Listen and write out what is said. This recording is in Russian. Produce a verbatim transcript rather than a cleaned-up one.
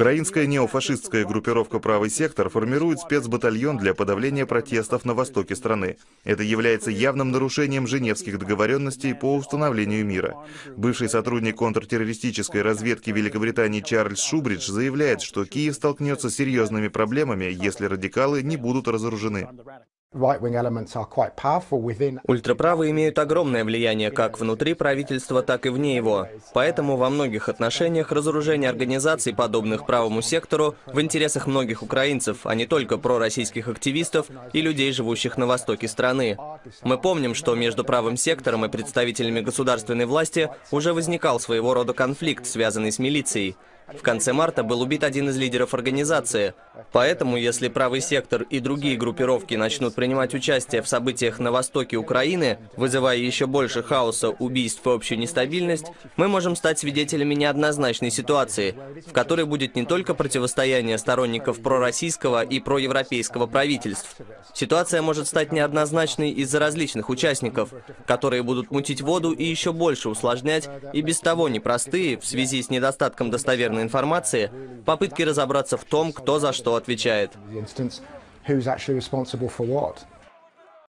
Украинская неофашистская группировка «Правый сектор» формирует спецбатальон для подавления протестов на востоке страны. Это является явным нарушением женевских договоренностей по установлению мира. Бывший сотрудник контртеррористической разведки Великобритании Чарльз Шубридж заявляет, что Киев столкнется с серьезными проблемами, если радикалы не будут разоружены. Ультраправые имеют огромное влияние как внутри правительства, так и вне его. Поэтому во многих отношениях разоружение организаций, подобных правому сектору, в интересах многих украинцев, а не только пророссийских активистов и людей, живущих на востоке страны. Мы помним, что между правым сектором и представителями государственной власти уже возникал своего рода конфликт, связанный с милицией. В конце марта был убит один из лидеров организации. Поэтому, если правый сектор и другие группировки начнут принимать участие в событиях на востоке Украины, вызывая еще больше хаоса, убийств и общую нестабильность, мы можем стать свидетелями неоднозначной ситуации, в которой будет не только противостояние сторонников пророссийского и проевропейского правительств. Ситуация может стать неоднозначной из-за различных участников, которые будут мутить воду и еще больше усложнять и без того непростые, в связи с недостатком достоверной информации, попытки разобраться в том, кто за что отвечает.